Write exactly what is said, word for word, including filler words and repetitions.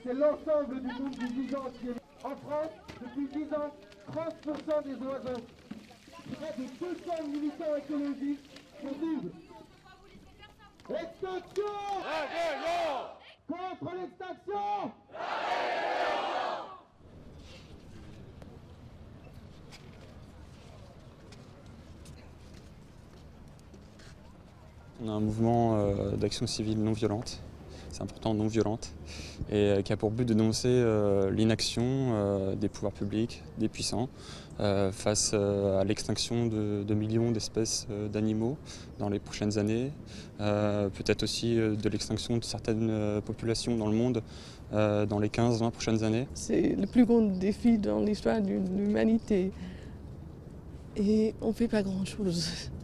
c'est l'ensemble du monde du vivant qui est en France. Depuis dix ans, trente pour cent des oiseaux, près de deux cents militants écologistes sont doubles. Extinction! Contre l'extinction! On a un mouvement euh, d'action civile non violente, c'est important, non violente, et euh, qui a pour but de dénoncer euh, l'inaction euh, des pouvoirs publics, des puissants, euh, face euh, à l'extinction de, de millions d'espèces euh, d'animaux dans les prochaines années, euh, peut-être aussi euh, de l'extinction de certaines euh, populations dans le monde euh, dans les quinze vingt prochaines années. C'est le plus grand défi dans l'histoire de l'humanité et on ne fait pas grand-chose.